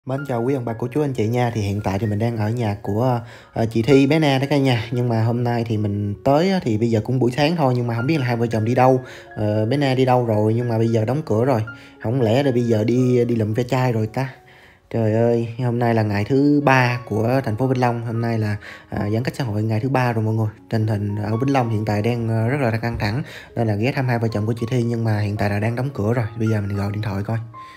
Mến chào quý ông bà cô chú anh chị nha. Thì hiện tại thì mình đang ở nhà của chị Thi bé Na đó cả nhà. Nhưng mà hôm nay thì mình tới thì bây giờ cũng buổi sáng thôi, nhưng mà không biết là hai vợ chồng đi đâu, bé Na đi đâu rồi, nhưng mà bây giờ đóng cửa rồi. Không lẽ là bây giờ đi lụm ve chai rồi ta. Trời ơi, hôm nay là ngày thứ 3 của thành phố Vĩnh Long. Hôm nay là giãn cách xã hội ngày thứ 3 rồi mọi người. Tình hình ở Vĩnh Long hiện tại đang rất là căng thẳng, nên là ghé thăm hai vợ chồng của chị Thi, nhưng mà hiện tại là đang đóng cửa rồi. Bây giờ mình gọi điện thoại coi.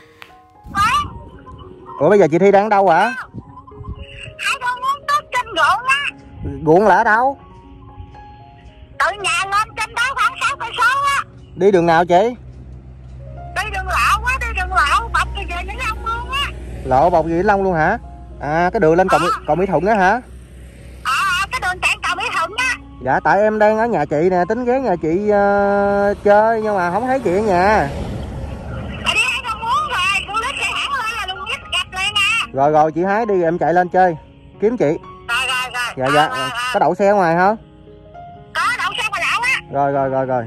Ủa bây giờ chị Thi đang ở đâu hả? Hai con muốn tốt trên ruộng á. Ruộng là ở đâu? Từ nhà lên trên đó khoảng 6 cây số á. Đi đường nào chị? Đi đường lộ quá, đi đường lộ bọc về Vĩnh Long luôn á. Lộ bọc Vĩnh Long luôn hả? À, cái đường lên cầu Mỹ Thuận á hả? Cái đường cạn cầu Mỹ Thuận á. Dạ, tại em đang ở nhà chị nè, tính ghé nhà chị chơi nhưng mà không thấy chị ở nhà. Đi hai con muốn rồi, con lít xe hẳn lên là luôn giúp gặp liền à. Rồi chị hái đi, em chạy lên chơi kiếm chị. Rồi. Dạ. Có đậu xe ngoài không? Có đậu xe ngoài đậu á. Rồi.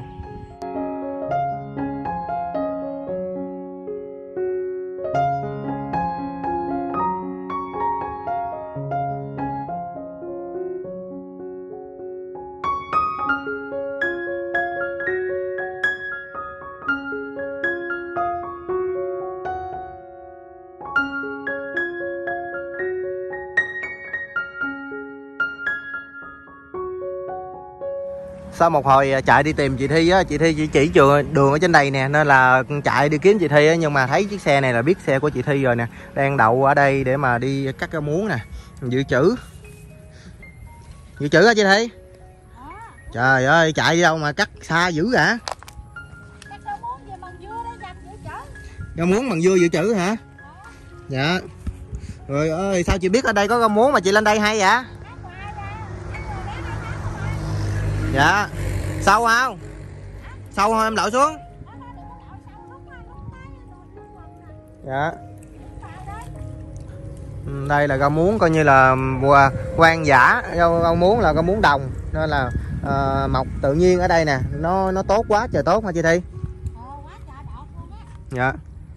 Sau một hồi chạy đi tìm chị Thi á, chị Thi chỉ đường ở trên đây nè, nên là chạy đi kiếm chị Thi á, nhưng mà thấy chiếc xe này là biết xe của chị Thi rồi nè, đang đậu ở đây để mà đi cắt rau muống nè, dự trữ hả chị Thi? Trời ơi, chạy đi đâu mà cắt xa dữ hả? Cắt rau muống về bằng dưa để dành dự trữ. Rau muống bằng dưa dự trữ hả? Dạ. Rồi ơi, sao chị biết ở đây có rau muống mà chị lên đây hay vậy? Dạ. Sâu không? Sâu không em lội xuống? Dạ. Đây là rau muống coi như là hoang dã, rau muống là rau muống đồng, nên là mọc tự nhiên ở đây nè, nó tốt quá trời tốt hả chị Thi? Dạ.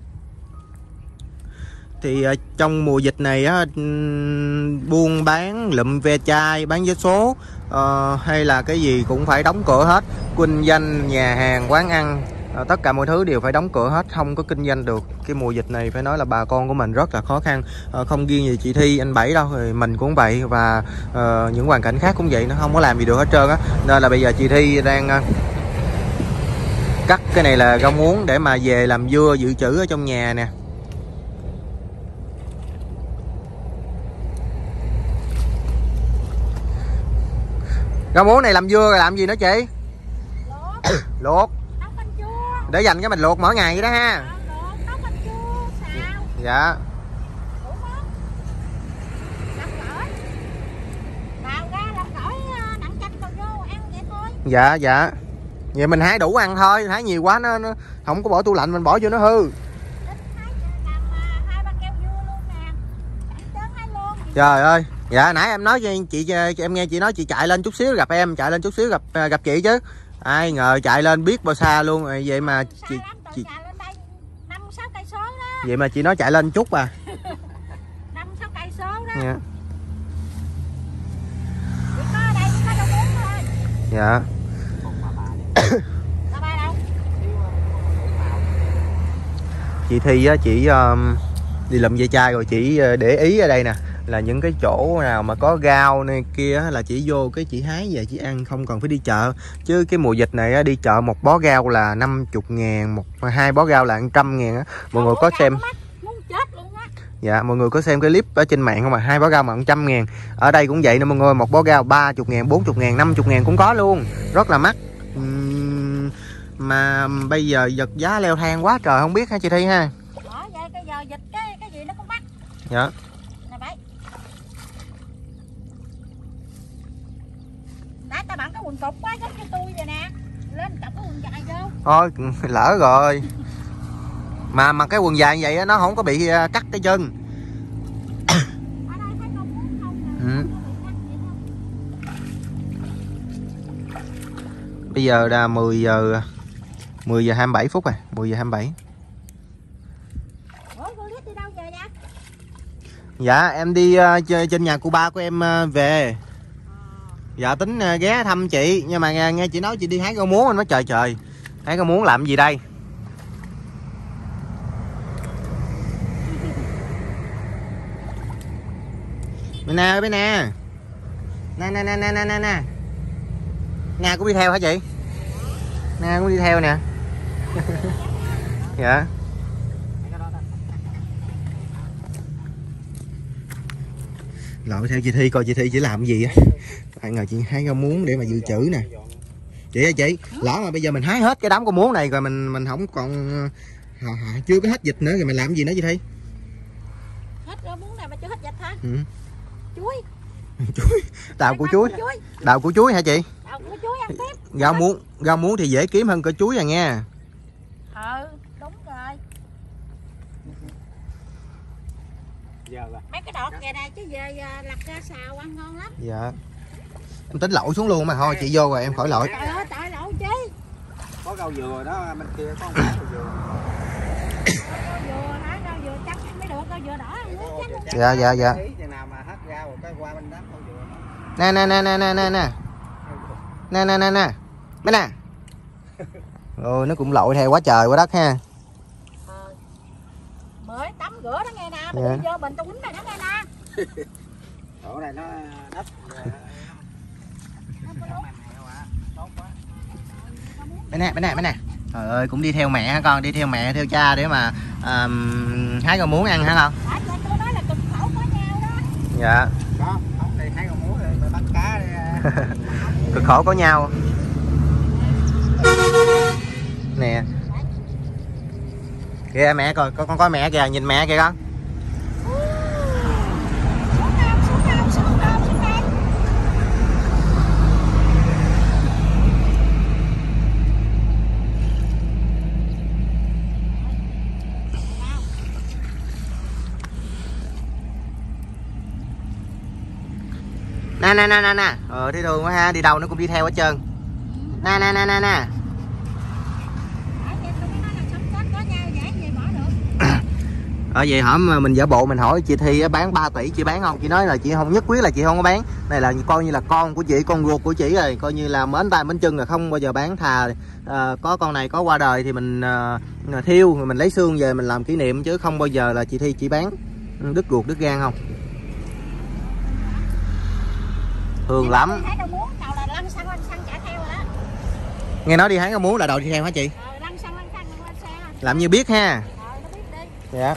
Thì trong mùa dịch này á, buôn bán lụm ve chai, bán vé số hay là cái gì cũng phải đóng cửa hết. Kinh doanh nhà hàng, quán ăn, tất cả mọi thứ đều phải đóng cửa hết, không có kinh doanh được. Cái mùa dịch này phải nói là bà con của mình rất là khó khăn, không riêng gì chị Thi, anh Bảy đâu, thì mình cũng vậy, và những hoàn cảnh khác cũng vậy, nó không có làm gì được hết trơn á. Nên là bây giờ chị Thi đang cắt cái này là rau muống để mà về làm dưa dự trữ ở trong nhà nè. Rau muống này làm dưa rồi làm gì nữa chị? Luộc. Để dành cái mình luộc mỗi ngày vậy đó ha. Dạ. Dạ. Vậy mình hái đủ ăn thôi, hái nhiều quá nó không có bỏ tủ lạnh, mình bỏ vô nó hư. Trời ơi. Dạ nãy em nói cho chị em nghe chị nói chị chạy lên chút xíu gặp em, chạy lên chút xíu gặp chị chứ. Ai ngờ chạy lên biết bao xa luôn. Vậy mà chị 5-6 cây số đó. Vậy mà chị nói chạy lên chút à. 5-6 cây số đó. Dạ. Chỉ có ở đây chỉ có rau muống thôi. Dạ. Chị Thi á, chị đi lụm ve chai rồi chị để ý ở đây nè, là những cái chỗ nào mà có rau này kia là chị vô cái chị hái về chị ăn, không cần phải đi chợ. Chứ cái mùa dịch này đi chợ một bó rau là 50.000, hai bó rau là 100.000 á. Mọi người có xem, dạ mọi người có xem cái clip ở trên mạng không, mà hai bó rau mà 100.000. Ở đây cũng vậy nè mọi người, một bó rau 30.000, 40.000, 50.000 cũng có luôn, rất là mắc. Mà bây giờ vật giá leo thang quá trời, không biết hả chị Thi ha? Vậy cái giờ dịch cái gì nó cũng mắc. Dạ. Nãy ta bận cái quần cục quá giống như tôi vậy nè. Lên tập cái quần dài vô. Thôi lỡ rồi. Mà mặc cái quần dài như vậy á, nó không có bị cắt cái chân. Ở đây thấy con muốn không. Bây giờ là 10 giờ 27 phút rồi, 10 giờ 27. Dạ em đi trên nhà cô ba của em về. Dạ tính ghé thăm chị, nhưng mà nghe chị nói chị đi hái rau muống, anh nói trời trời, hái rau muống làm gì đây? Bên nè, bên nè. Nè nè nè nè nè nè. Nga cũng đi theo hả chị? Nga cũng đi theo nè. Dạ. Lội theo chị Thi coi chị Thi chỉ làm gì á. Ai ngờ chị hái rau muống để mà dự trữ nè. Chị ơi chị, lỡ mà bây giờ mình hái hết cái đám rau muống này rồi mình không còn chưa có hết dịch nữa rồi mình làm gì nữa chị Thi? Hết rau muống này mà chưa hết dịch hả? Ừ. Chuối. Chuối, đào củ chuối. Đào củ chuối hả chị? Đào củ chuối ăn tiếp. Rau muống thì dễ kiếm hơn củ chuối à nghe. Đúng rồi. Mấy cái đọt về này chứ về lặt ra xào ăn ngon lắm. Dạ. Em tính lội xuống luôn mà thôi chị vô rồi em khỏi lội. Trời ơi trời lội chứ. Có rau dừa đó bên kia có một rau dừa. Rau dừa hả? Rau dừa chắc mới được, rau dừa đỏ ăn nước chắc. Dạ dạ dạ. Chừng nào mà hết rau rồi cái qua bên đám rau dừa. Nè nè nè nè nè nè nè. Nè nè nè nè. Mấy nè. Ôi nó cũng lội theo quá trời quá đất ha. Mới tắm rửa đó nghe nè, mình đi vô mình tôi quýnh mày đó nghe nè. Chỗ này nó đất. Bên nè, bên nè, bên nè. Trời ơi cũng đi theo mẹ hả con, đi theo mẹ theo cha để mà hái rau muống ăn hả con? Tôi nói là cực khổ có nhau đó. Dạ. Đó, không đi hái rau muống rồi bắt cá đi. Cực khổ có nhau. Nè. Kìa mẹ coi, con coi mẹ kìa, nhìn mẹ kìa con. Nè nè nè nè nè. Thấy thương quá ha, đi đâu nó cũng đi theo hết trơn. Nè nè nè nè nè. Vậy hả mà mình giả bộ mình hỏi chị Thi bán 3 tỷ chị bán không? Chị nói là chị không, nhất quyết là chị không có bán. Này là coi như là con của chị, con ruột của chị rồi, coi như là mến tay mến chân rồi, không bao giờ bán. Thà có con này có qua đời thì mình thiêu rồi mình lấy xương về mình làm kỷ niệm, chứ không bao giờ là chị Thi chỉ bán đứt ruột đứt gan không. Thương lắm. Nghe nói đi hái rau muống là đội đi theo hả chị? Làm như biết ha. Dạ.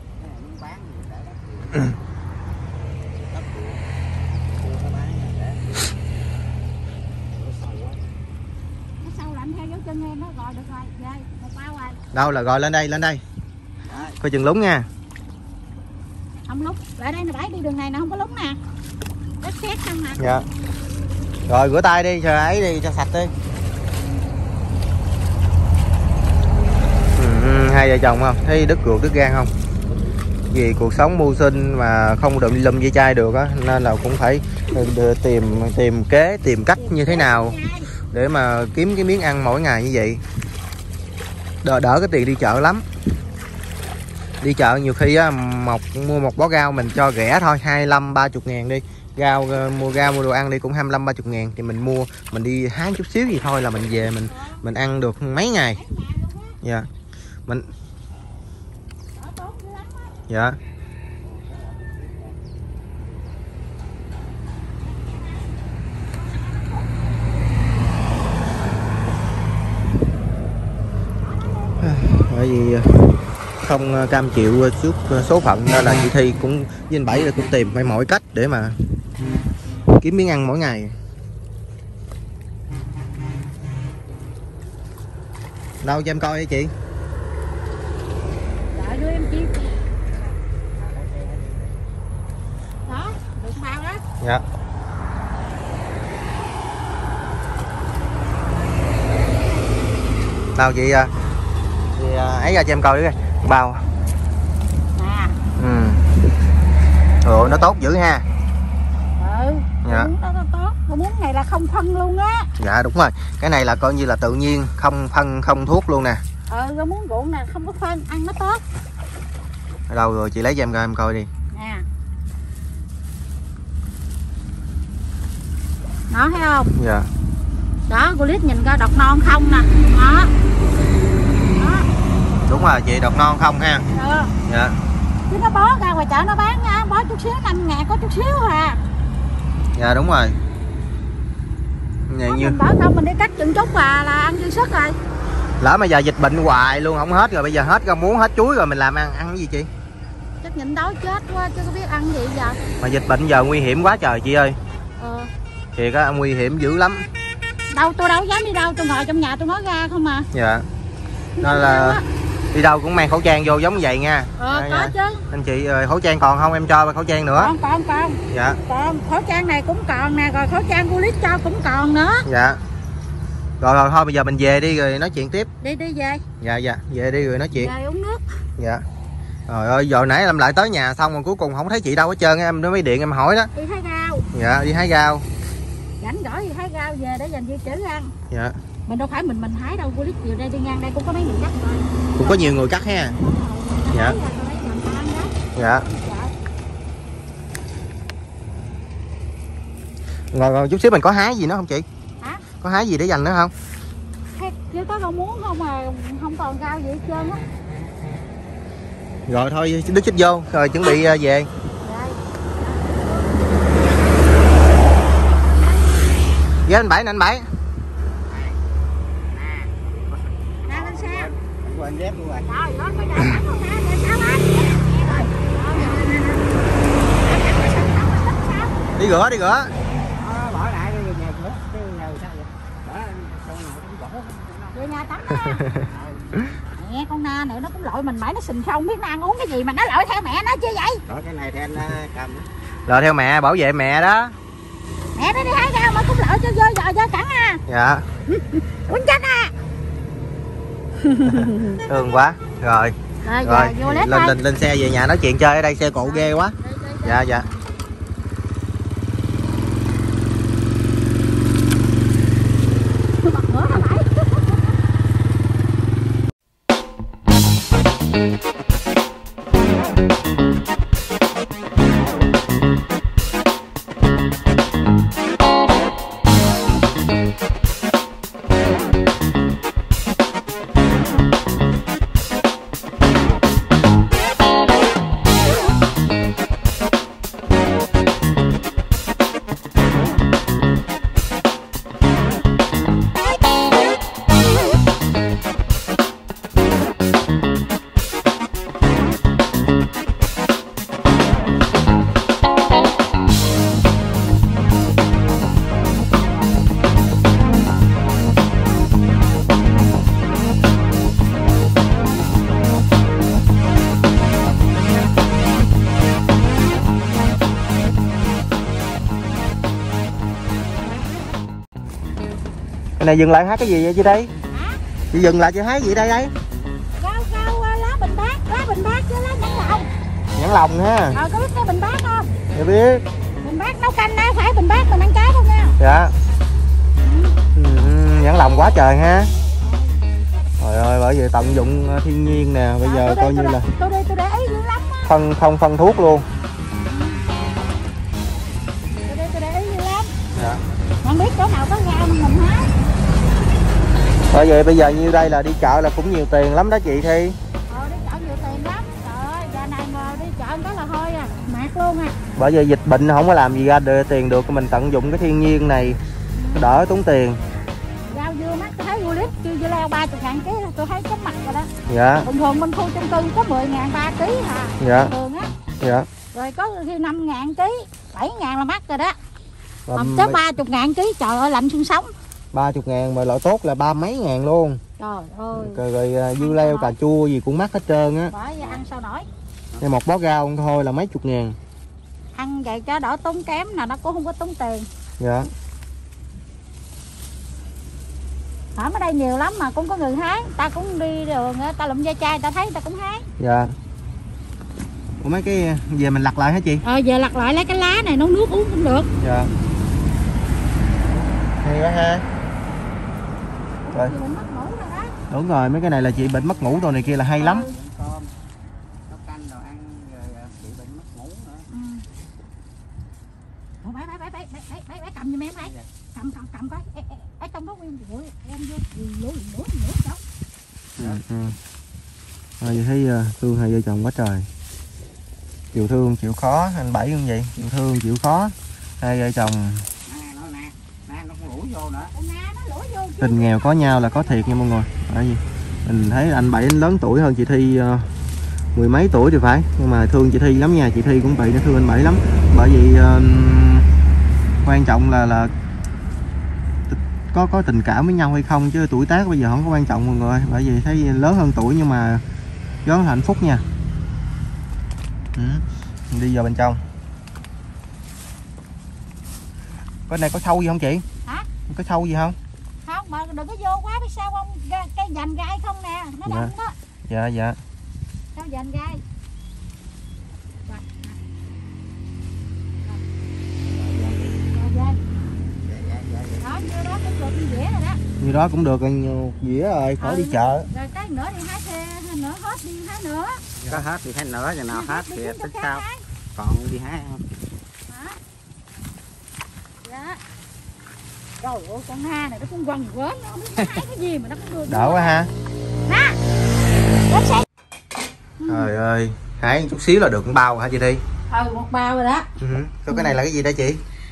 Đâu là gọi lên đây, lên đây. Coi chừng lúng nha. Không lúng, lại đây nè, bãi đi đường này nè, không có lúng nè. Đất sét không hả? Dạ. Rồi rửa tay đi, cho ấy đi cho sạch đi. Hai vợ chồng không thấy đứt ruột đứt gan không? Vì cuộc sống mưu sinh mà không được lùm dây chai được á, nên là cũng phải tìm kế, tìm cách như thế nào để mà kiếm cái miếng ăn mỗi ngày như vậy. Đỡ cái tiền đi chợ lắm. Đi chợ nhiều khi á, mua một bó rau mình cho rẻ thôi, 25-30 ngàn đi. Mua rau mua đồ ăn đi cũng 25-30 ngàn, thì mình mua, mình đi hái chút xíu gì thôi là mình về mình ăn được mấy ngày. Dạ. Mình dạ. Bởi vì không cam chịu trước số phận nên là chị Thi cũng với anh Bảy là cũng tìm phải mọi cách để mà kiếm miếng ăn mỗi ngày. Đâu cho em coi đi chị. Đợi đưa em chi. Đó, được bao đó. Dạ. Đâu chị ấy ra cho em coi đi bao. Nè. Ủa nó tốt dữ ha. Dạ. Nó tốt. Rau muống này là không phân luôn á. Dạ đúng rồi, cái này là coi như là tự nhiên, không phân không thuốc luôn nè. Rau muống ruộng nè, không có phân, ăn nó tốt. Ở đâu rồi chị lấy cho em coi đi. Nè. Đó thấy không? Dạ. Đó cô lít nhìn coi đọt non không nè. Đó. Đó. Đúng rồi chị, đọt non không ha. Ừ. Dạ. Chứ nó bó ra ngoài chợ nó bán nha, bó chút xíu 5.000 có chút xíu à. Dạ đúng rồi. Vậy như Mình bỏ không mình đi cắt chừng chút là ăn dư sức rồi. lỡ mà giờ dịch bệnh hoài luôn không hết rồi, bây giờ hết rau muống hết chuối rồi mình làm ăn cái gì chị? Chắc nhịn đói chết quá chứ có biết ăn gì giờ. Mà dịch bệnh giờ nguy hiểm quá trời chị ơi. Thiệt á, nguy hiểm dữ lắm. Đâu tôi đâu dám đi đâu, tôi ngồi trong nhà tôi nói ra không à. Dạ. Nên là đi đâu cũng mang khẩu trang vô giống vậy nha. Có nha. chứ. Anh chị khẩu trang còn không, em cho khẩu trang nữa. Còn. Dạ. Còn khẩu trang này cũng còn nè, rồi khẩu trang của lít cho cũng còn nữa. Dạ. Rồi thôi bây giờ mình về đi rồi nói chuyện tiếp. Đi về. Dạ, về đi rồi nói chuyện. Về uống nước. Dạ. Trời ơi, giờ nãy em lại tới nhà xong rồi cuối cùng không thấy chị đâu hết trơn, em mới điện em hỏi đó. Đi hái rau. Dạ, đi hái rau. Rảnh rỗi thì hái rau về để dành dự trữ ăn. Dạ. Mình đâu phải mình hái đâu, cô lít chiều đây đi ngang đây cũng có mấy người cắt rồi. Cũng có nhiều người cắt ha. Dạ. Dạ. Rồi chút xíu mình có hái gì nữa không chị? Hả? Có hái gì để dành nữa không? Chứ có rau muống không mà không còn rau gì hết trơn á. Rồi thôi Đức chích vô rồi chuẩn bị về. Ghé anh Bảy nè anh Bảy. Ra lên xe. Quên dép luôn rồi. Rồi, đó có giờ sẵn không hả? Để sao hết. Đi rửa Bỏ lại đi nhà cửa chứ nhờ sao vậy? Bỏ con nào cũng bỏ. Về nhà tắm ha. Mẹ con Na nữa nó cũng lội mình mãi nó sình không biết nó ăn uống cái gì mà nó lội theo mẹ nó chứ vậy. Đó cái này thì anh cầm. Rồi theo mẹ, bảo vệ mẹ đó. Mẹ nó đi hái rau mà cũng lội cho dơ cẳng à. Dạ. Quýnh chết à. Thương quá. Rồi Vô lên xe về nhà nói chuyện chơi, ở đây xe cộ ghê quá. Dạ. Này dừng lại hái cái gì vậy chị đây? Hả? Chị dừng lại chị hái gì đây đây? Rau lá bình bát chứ lá nhãn lồng. Nhãn lồng ha. Rồi có biết cái bình bát không? Dạ biết. Bình bát nấu canh á, phải bình bát mình ăn cá không nha. Dạ. Nhãn lồng quá trời ha. Trời ơi, bởi vì tận dụng thiên nhiên nè, bây giờ coi như là tôi để ý dữ lắm á. phân thuốc luôn. Tôi để ý dữ lắm. Dạ. Không biết chỗ nào có rau mình hái. Bởi vậy bây giờ như đây là đi chợ là cũng nhiều tiền lắm đó chị Thi. Đi chợ nhiều tiền lắm. Trời ơi, giờ này mà đi chợ đó là thôi à, mệt luôn à. Bởi vì dịch bệnh không có làm gì ra được tiền được, mình tận dụng cái thiên nhiên này đỡ tốn tiền. Rau dưa mắc tôi thấy lít kêu dưa leo 30.000 ký tôi thấy chóng mặt rồi đó. Dạ. Thường bên khu chung cư có 10.000 3 ký à. Dạ. Thường á. Dạ. Rồi có khi 5.000 ký, 7.000 là mắc rồi đó. Còn Tới 30.000 ký, trời ơi lạnh xương sống. 30.000 mà loại tốt là 30 mấy ngàn luôn. Trời ơi. Rồi dưa leo cà chua gì cũng mắc hết trơn á. Bởi vì ăn sao nổi. Đây một bó rau thôi là mấy chục ngàn. Ăn vậy cho đỡ tốn kém là nó cũng không có tốn tiền. Dạ. Ở đây nhiều lắm mà cũng có người hái, ta cũng đi đường ta lụm ve chai ta thấy ta cũng hái. Dạ. Ủa mấy cái về mình lặt lại hả chị? Giờ lặt lại lấy cái lá này nấu nước uống cũng được. Dạ. Hay quá ha. Rồi. Đúng rồi, mấy cái này là chị bệnh mất ngủ rồi này kia là hay lắm. Nấu canh đồ ăn rồi bị bệnh mất ngủ nữa. Bảy bé cầm giùm em đây. Cầm coi. Ở trong đó nguyên bụi em vô lửa chỗ. Vậy thấy thương hai vợ chồng quá trời. Chịu thương chịu khó, anh Bảy cũng vậy, chịu thương chịu khó. Hai vợ chồng nó cũng lủi vô nữa. tình nghèo có nhau là có thiệt nha mọi người. Tại vì mình thấy anh Bảy lớn tuổi hơn chị Thi mười mấy tuổi thì phải, nhưng mà thương chị Thi lắm nha. Chị Thi cũng vậy, nó thương anh Bảy lắm. Bởi vì quan trọng là có tình cảm với nhau hay không, chứ tuổi tác bây giờ không có quan trọng mọi người. Bởi vì thấy lớn hơn tuổi nhưng mà rất là hạnh phúc nha. Mình đi vào bên trong. Cái này có sâu gì không chị? Hả? Có sâu gì không? Không, mà đừng có vô quá, biết sao không? Cái dành gai không nè, nó đông đó. Dạ. Sao dành gai? Đó, như đó cũng được như dĩa rồi đó. Như đó cũng được dĩa rồi, khỏi đi chợ. Rồi cái nữa đi hái xe, nữa hết đi hái nữa. Có hết thì hái nữa, rồi nào hết thì tính sao. Còn đi hái ăn. Dạ. Trời ơi, con ha này nó cũng quần quến, nó không biết nó hái cái gì mà nó cũng đưa. Đỡ quá ha. Nè. Đến xe. Trời ơi, hái chút xíu là được một bao hả chị Thi? Một bao rồi đó. Cái này là cái gì đó chị?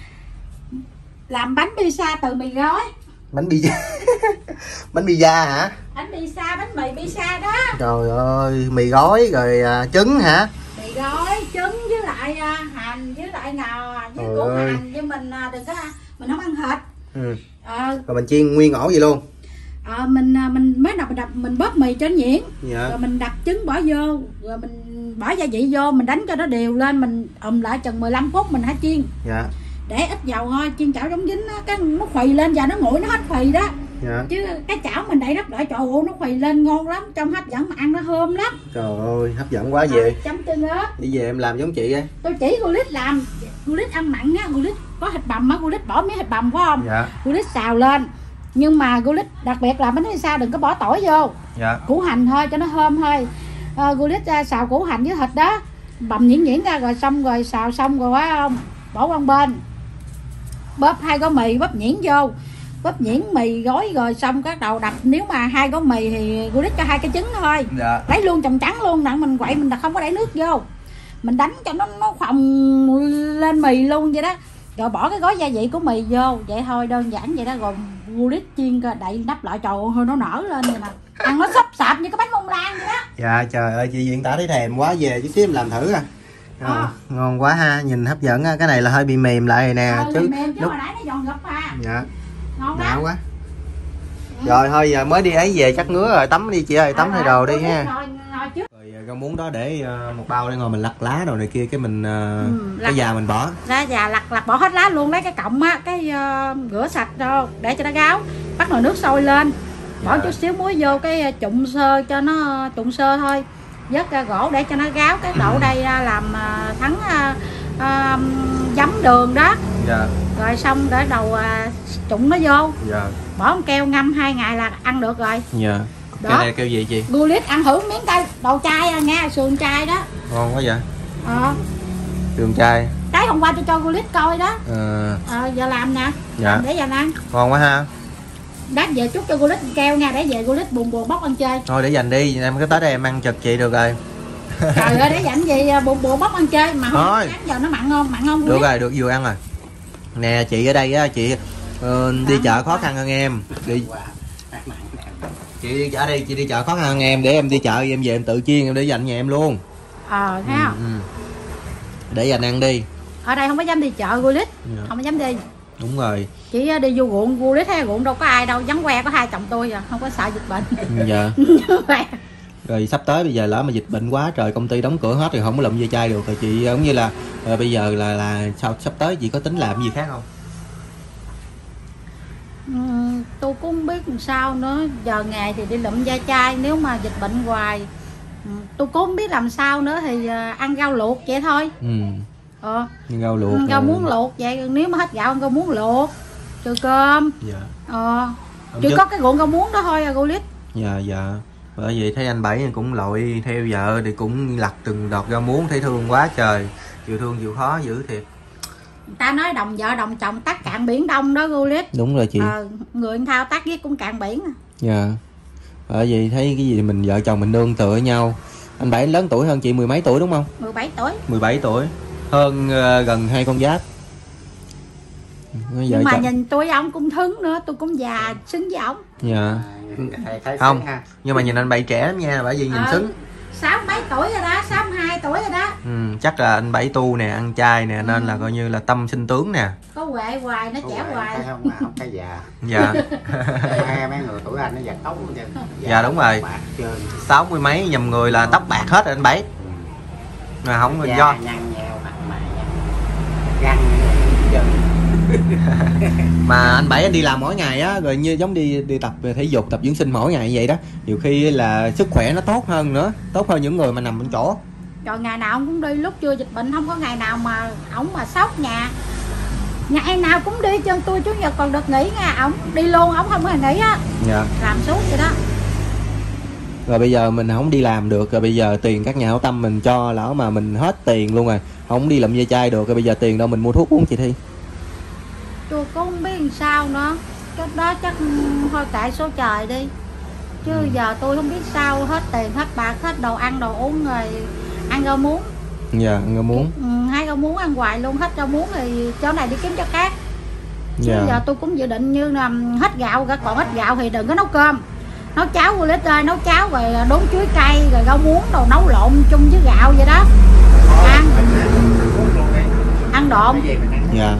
Làm bánh pizza từ mì gói. Bánh pizza. Bánh pizza hả? Bánh pizza, bánh mì pizza đó. Trời ơi, mì gói rồi trứng hả? Mì gói, trứng với lại hành với lại ngò với củ hành, với mình đừng có mình không ăn thịt. Rồi mình chiên nguyên ổ vậy luôn. Mình mới đập mình bóp mì cho nó nhuyễn. Dạ. Rồi mình đập trứng bỏ vô, rồi mình bỏ gia vị vô, mình đánh cho nó đều lên, mình lại chừng 15 phút mình hãy chiên. Dạ. Để ít dầu thôi, chiên chảo chống dính cái nó khuỳ lên và nó nguội nó hết khuỳ đó. Dạ. Chứ cái chảo mình đậy đất lại, trời ơi nó khuỳ lên ngon lắm, trong hấp dẫn mà ăn nó thơm lắm. Trời ơi, hấp dẫn quá về. Chấm tương ớt. Đi về em làm giống chị ấy. Tôi chỉ cô Lít làm, cô Lít ăn mặn á, cô Lít có thịt bằm á, cô Lít bỏ miếng thịt bằm phải không? Dạ. Cô Lít xào lên. Nhưng mà cô Lít đặc biệt làm bánh pizza đừng có bỏ tỏi vô. Dạ. Củ hành thôi cho nó thơm thôi. Cô Lít xào củ hành với thịt đó, bằm nhuyễn ra rồi xong rồi xào xong rồi phải không? Bỏ qua bên. Bóp 2 gói mì bóp nhuyễn vô. Bóp nhuyễn mì gói rồi xong cái đầu đập, nếu mà 2 gói mì thì cô Lít cho 2 cái trứng thôi. Dạ. Lấy luôn trồng trắng luôn, đặng mình quậy mình không có đẩy nước vô. Mình đánh cho nó phồng lên mì luôn vậy đó. Rồi bỏ cái gói gia vị của mì vô, vậy thôi, đơn giản vậy đó. Rồi cô Lít chiên đậy nắp lại, trời ơi nó nở lên vậy nè. Ăn nó xốp xạp như cái bánh bông lan vậy đó. Dạ trời ơi, chị diễn tả thấy thèm quá, về chút xíu em làm thử ngon quá ha, nhìn hấp dẫn á. Cái này là hơi bị mềm lại rồi nè, chứ mềm chứ hồi nãy nó giòn gấp à. Dạ. Ngon Đã quá. Rồi thôi giờ mới đi ấy về chắc ngứa rồi, tắm đi chị ơi, tắm thay đồ đi ha. Rồi rau muống đó để một bao đây, ngồi mình lặt lá đồ này kia, cái mình cái già mình bỏ. Lá già lặt bỏ hết lá luôn, lấy cái cọng á, cái rửa sạch rồi để cho nó ráo, bắt nồi nước sôi lên, bỏ chút xíu muối vô, cái trụng sơ cho nó trụng sơ thôi, vớt ra gỗ để cho nó ráo, cái đổ đây làm thắng giấm đường đó. Dạ. Rồi xong để đầu trụng nó vô. Dạ. Bỏ con keo ngâm 2 ngày là ăn được rồi. Dạ. Đó. Cái này kêu gì chị? Cô Lít ăn thử miếng cây đầu chai nghe, sườn chai đó. Ngon quá vậy. Sườn chai. Cái hôm qua tôi cho cô Lít coi đó. Giờ làm nè. Dạ. Làm để giờ ăn. Ngon quá ha. Đát về chút cho cô Lít keo nha, để về cô Lít buồn bóc ăn chơi. Thôi để dành đi, em cái tới đây em ăn chật chị được rồi. Trời ơi, để dành gì buồn bóc ăn chơi mà không thôi. Giờ nó mặn không? Được rồi, được vừa ăn rồi. Nè chị ở đây á, chị đi chợ khó khăn hơn em. Chị ở đây chị đi chợ khó khăn hơn em, để em đi chợ em về em tự chiên em để dành nhà em luôn. Thấy không? Để dành ăn đi. Ở đây không có dám đi chợ cô Lít. Không có dám đi. Đúng rồi. Chỉ đi vô ruộng, cô Lít thấy ruộng đâu có ai đâu, vắng que có 2 chồng tôi à, không có sợ dịch bệnh. Dạ. Rồi sắp tới bây giờ lỡ mà dịch bệnh quá trời, công ty đóng cửa hết rồi không có lụm ve chai được rồi chị, giống như là bây giờ là sao sắp tới chị có tính làm gì khác không? Tôi cũng không biết làm sao nữa, giờ ngày thì đi lụm ve chai, nếu mà dịch bệnh hoài tôi cũng không biết làm sao nữa thì ăn rau luộc vậy thôi. Rau luộc, rau muống luộc vậy, nếu mà hết gạo ăn rau muống luộc trừ cơm. Dạ. Chỉ có cái ruộng rau muống đó thôi à cô Lít. Dạ. Bởi vậy thấy anh Bảy cũng lội theo vợ thì cũng lặt từng đọt rau muống, thấy thương quá trời, chịu thương chịu khó dữ thiệt. Người ta nói đồng vợ đồng chồng tắt cạn biển Đông đó cô Lít. Đúng rồi chị. Người thao tác viết cũng cạn biển. Dạ. Bởi vì thấy cái gì mình vợ chồng mình nương tựa nhau. Anh Bảy lớn tuổi hơn chị mười mấy tuổi đúng không? 17 tuổi. 17 tuổi. Hơn gần 2 con giáp. Nhưng mà nhìn tôi ông cũng thứng nữa, tôi cũng già xứng với ổng. Dạ. Không, nhưng mà nhìn anh Bảy trẻ lắm nha, bởi vì nhìn xứng. 6 mấy tuổi rồi đó, 62 tuổi rồi đó. Chắc là anh Bảy tu nè, ăn chay nè, nên là coi như là tâm sinh tướng nè. Có huệ hoài, nó trẻ hoài. Không cái già. Dạ. Mấy người tuổi anh nó già tóc luôn. Dạ đúng rồi. 60 mấy nhầm người là tóc bạc hết rồi anh Bảy. Mà không là do nhăn nheo mặt mày răng mà anh Bảy anh đi làm mỗi ngày á, rồi như giống đi tập về thể dục, tập dưỡng sinh mỗi ngày vậy đó, nhiều khi là sức khỏe nó tốt hơn nữa, tốt hơn những người mà nằm bên chỗ. Rồi ngày nào ông cũng đi, lúc chưa dịch bệnh không có ngày nào mà ổng mà sốc nhà. Ngày nào cũng đi, chân tôi Chủ nhật còn được nghỉ nha, ổng đi luôn, ổng không hề nghỉ á. Dạ. Làm suốt vậy đó. Rồi bây giờ mình không đi làm được, rồi bây giờ tiền các nhà hảo tâm mình cho, lỡ mà mình hết tiền luôn rồi, không đi làm ve chai được, rồi bây giờ tiền đâu mình mua thuốc uống chị Thi? Tôi cũng không biết làm sao nữa, cái đó chắc thôi kệ số trời đi. Chứ giờ tôi không biết sao, hết tiền, hết bạc, hết đồ ăn, đồ uống, rồi ăn rau muống. Dạ, ăn rau muống. Hai rau muống ăn hoài luôn, hết rau muống thì chỗ này đi kiếm cho khác. Chứ giờ tôi cũng dự định như là hết gạo, còn hết gạo thì đừng có nấu cơm. Nấu cháo cô Lít ơi, nấu cháo rồi đốn chuối cây, rồi rau muống đồ nấu lộn chung với gạo vậy đó. Ăn độn. Dạ.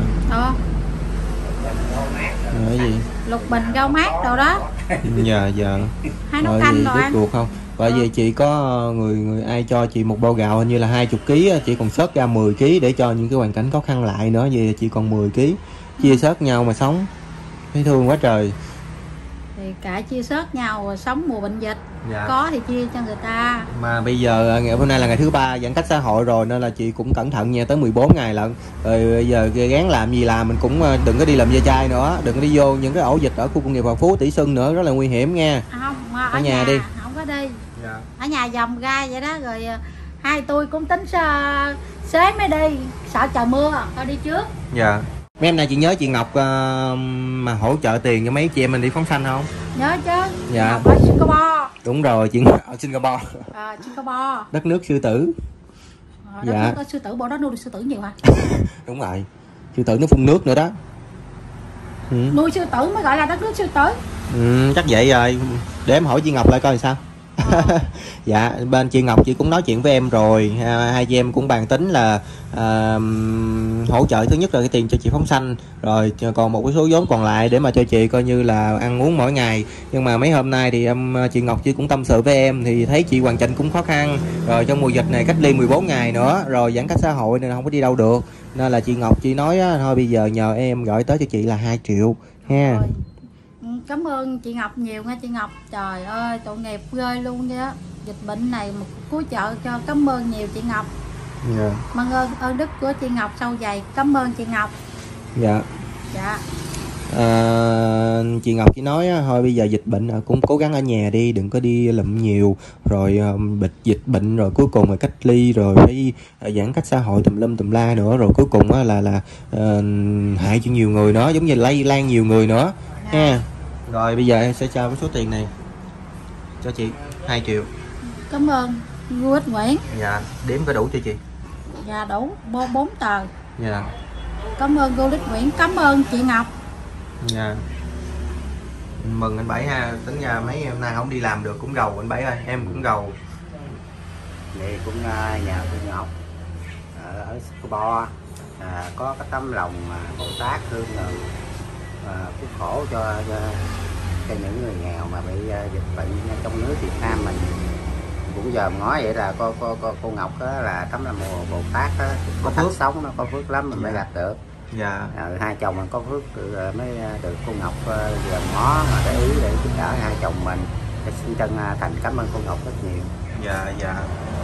Cái gì? Lục bình rau mát đồ đó. Dạ dạ. Hay nấu canh rồi ăn. Được không? Bởi vì chị có người ai cho chị một bao gạo hình như là 20 kg, chị còn sớt ra 10 kg để cho những cái hoàn cảnh khó khăn lại nữa, vậy chị còn 10 kg. Chia sớt nhau mà sống. Thấy thương quá trời. Thì cả chia sớt nhau sống mùa bệnh dịch. Dạ. Có thì chia cho người ta. Mà bây giờ ngày hôm nay là ngày thứ 3 giãn cách xã hội rồi, nên là chị cũng cẩn thận nha, tới 14 ngày lận. Rồi bây giờ gán làm gì làm, mình cũng đừng có đi làm ve chai nữa, đừng có đi vô những cái ổ dịch ở khu công nghiệp Hòa Phú, Tỷ Xuân nữa, rất là nguy hiểm nha. Không, ở nhà đi. Không có đi. Dạ. Ở nhà dòm ra vậy đó, rồi hai tôi cũng tính xế mới đi, sợ trời mưa thôi đi trước. Dạ. Mấy em nay chị nhớ chị Ngọc mà hỗ trợ tiền cho mấy chị em mình đi phóng sanh không? Nhớ chứ. Dạ. Ngọc ở Singapore. Đúng rồi, chị Ngọc ở Singapore. Singapore. Đất nước sư tử. Đất nước có sư tử, bộ đó nuôi được sư tử nhiều hả? Đúng rồi. Sư tử nó phun nước nữa đó. Nuôi sư tử mới gọi là đất nước sư tử. Chắc vậy rồi. Để em hỏi chị Ngọc lại coi sao. Dạ, bên chị Ngọc chị cũng nói chuyện với em rồi, hai chị em cũng bàn tính là hỗ trợ thứ nhất là cái tiền cho chị phóng sanh, rồi còn một cái số vốn còn lại để mà cho chị coi như là ăn uống mỗi ngày. Nhưng mà mấy hôm nay thì chị Ngọc chị cũng tâm sự với em, thì thấy chị hoàn cảnh cũng khó khăn, rồi trong mùa dịch này cách ly 14 ngày nữa, rồi giãn cách xã hội nên không có đi đâu được, nên là chị Ngọc chị nói thôi bây giờ nhờ em gửi tới cho chị là 2 triệu ha. Rồi. Cảm ơn chị Ngọc nhiều nha chị Ngọc. Trời ơi tội nghiệp ghê luôn vậy á. Dịch bệnh này một cứu trợ cho, cảm ơn nhiều chị Ngọc. Dạ. Mong ơn đức của chị Ngọc sâu dày. Cảm ơn chị Ngọc. Dạ. Dạ. Chị Ngọc chỉ nói thôi bây giờ dịch bệnh cũng cố gắng ở nhà đi, đừng có đi lụm nhiều, rồi dịch bệnh rồi cuối cùng là cách ly, rồi phải giãn cách xã hội tùm lum tùm la nữa, rồi cuối cùng là hại cho nhiều người nữa, giống như lây lan nhiều người nữa ha. Rồi bây giờ em sẽ trao cái số tiền này cho chị 2 triệu. Cảm ơn cô Ích Nguyễn. Dạ, đếm có đủ cho chị? Dạ đủ 4 tờ. Dạ. Cảm ơn cô Ích Nguyễn, cảm ơn chị Ngọc. Dạ. Mừng anh Bảy ha, tính ra mấy hôm nay không đi làm được cũng gầu anh Bảy ơi, em cũng gầu. Thì cũng nhờ cô Ngọc ở Singapore có cái tấm lòng Bồ Tát thương người, phúc khổ cho những người nghèo mà bị dịch bệnh trong nước Việt Nam mình. Cũng giờ ngó vậy là cô Ngọc đó là tấm lòng Bồ Tát đó, có phước sống, nó có phước lắm mình mới gặp được. Dạ. Hai chồng mình có phước mới được cô Ngọc giờ ngó mà để ý để giúp đỡ hai chồng mình. Xin chân thành cảm ơn cô Ngọc rất nhiều. Dạ dạ.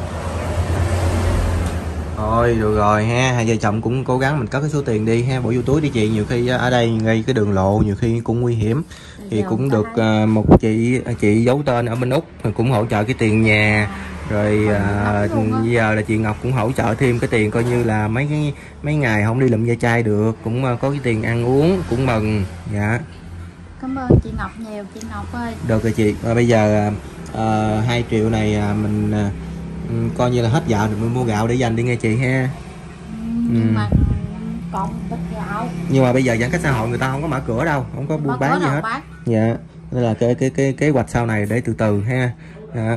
Thôi được rồi ha, hai vợ chồng cũng cố gắng mình cất cái số tiền đi ha, bỏ vô túi đi chị, nhiều khi ở đây ngay cái đường lộ nhiều khi cũng nguy hiểm. Thì cũng được một chị giấu tên ở bên Úc cũng hỗ trợ cái tiền nhà, Rồi Luôn á. bây giờ là chị Ngọc cũng hỗ trợ thêm cái tiền coi như là mấy ngày không đi lụm ve chai được, cũng có cái tiền ăn uống, cũng mừng. Dạ. Cảm ơn chị Ngọc nhiều, chị Ngọc ơi. Được rồi chị. Bây giờ 2 triệu này mình coi như là hết gạo thì mình mua gạo để dành đi nghe chị ha. Nhưng mà còn bịch gạo. Nhưng mà bây giờ giãn cách xã hội người ta không có mở cửa đâu, không có buôn bán gì hết. Dạ. Nên là cái kế hoạch sau này để từ từ ha. Dạ.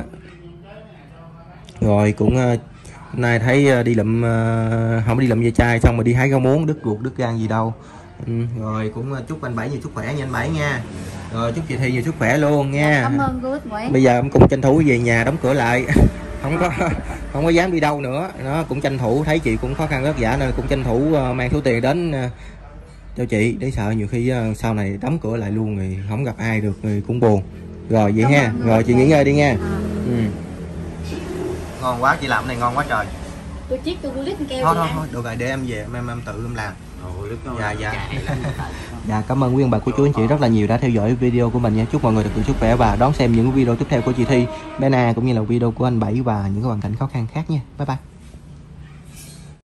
Rồi cũng nay thấy đi lụm không đi lụm ve chai xong rồi đi hái rau muống, đứt ruột đứt gan gì đâu. Rồi cũng chúc anh Bảy nhiều sức khỏe nha anh Bảy nha. Rồi chúc chị Thi nhiều sức khỏe luôn nha. Cảm ơn cô Ích Nguyễn. Bây giờ em cũng tranh thủ về nhà đóng cửa lại. không có dám đi đâu nữa. Nó cũng tranh thủ thấy chị cũng khó khăn vất vả nên cũng tranh thủ mang số tiền đến cho chị, để sợ nhiều khi sau này đóng cửa lại luôn rồi không gặp ai được rồi cũng buồn. Rồi vậy ha. Rồi chị nghỉ ngơi đi nha. Ngon quá, chị làm cái này ngon quá trời. Tôi chiếc tôi lít keo. Thôi được rồi, để em về em tự em làm. Dạ. Dạ, cảm ơn quý ông bà cô chú anh chị rất là nhiều đã theo dõi video của mình nha. Chúc mọi người được sức khỏe và đón xem những video tiếp theo của chị Thi, bé Na cũng như là video của anh Bảy và những cái hoàn cảnh khó khăn khác nha. Bye bye.